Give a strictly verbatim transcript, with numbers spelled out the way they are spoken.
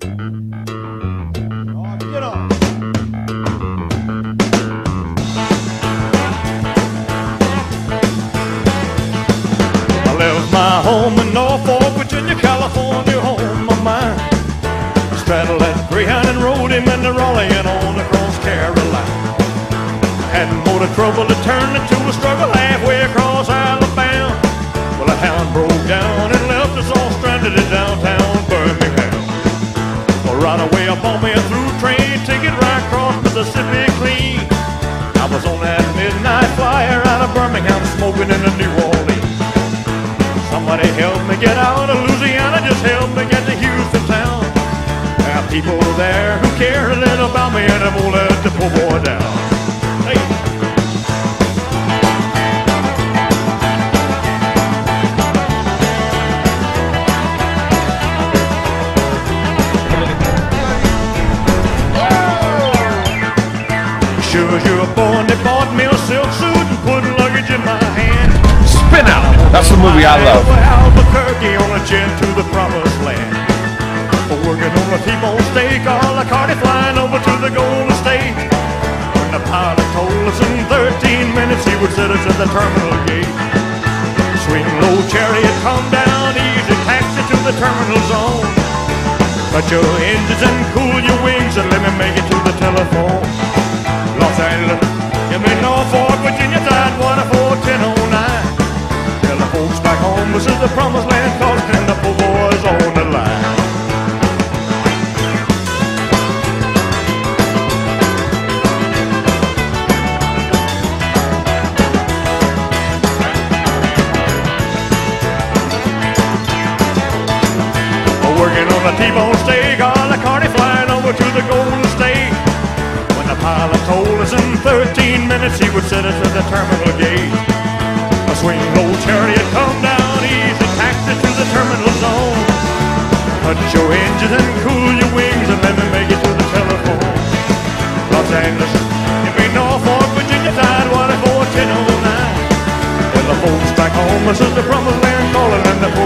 Get on. I left my home in Norfolk, Virginia, California, home of mine. Straddled that Greyhound and rode him into Raleigh and on across Carolina. Had more to trouble to turn into a struggle halfway across Alabama. Well, the hound broke down and left us all stranded in downtown Birmingham. Well, right away up on me a through train ticket right across Mississippi clean. I was on that midnight flyer out of Birmingham smoking in the New Orleans. Somebody help me get out of Louisiana, just help me get to Houston town. There are people there who care a little about me and I won't let the poor boy down. Hey. Sure as you're born, they bought me a silk suit and put luggage in my hand. Spin Out. That's the movie I love. Albuquerque on a jet to the promised land. Working on a T-bone steak, all the carty flying over to the Golden State. When the pilot told us in thirteen minutes he would set us at the terminal gate. Swing low chariot, come down easy, taxi to the terminal zone. Cut your engines and cool your wings and let me make it to the telephone. Los Angeles, give me Norfolk, Virginia, tide one four ten oh nine. Tell the folks back home this is the promised land, cause and the poor boys on the line. Working on a T-bone steak, all the carty flying over to the Golden State. When the pilot told us in thirteen minutes he would set us at the terminal gate. A swing low chariot, come down easy, taxi to the terminal zone. Cut your engines and cool your wings and let me make it to the telephone. Los Angeles, give me Norfolk, Virginia, tide one four ten oh nine. Tell the folks back home this is the promised land calling and the